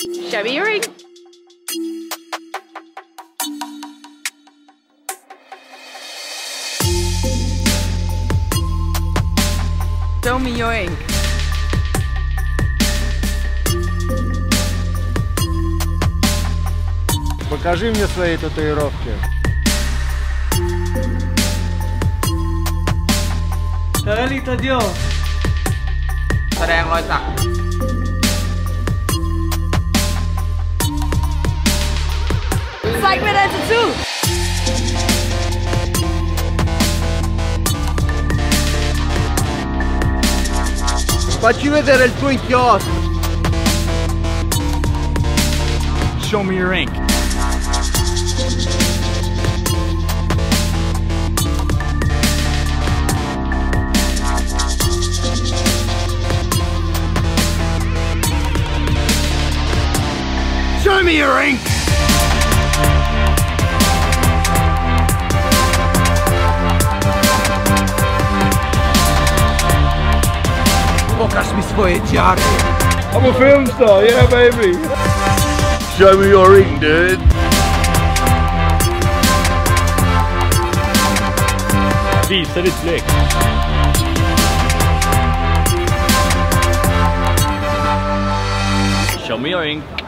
Show me your ring. Show me your ring. Покажи мне свои татуировки. תראה לי את הדיו. แสดงรอยสัก It's like with a tattoo. Facci vedere il tuo inchiostro. Show me your ink. Show me your ink. Pokaż mi swoje dziary. I'm a film star, yeah baby. Show me your ring, dude. Visa ditt fläck. Show me your ink.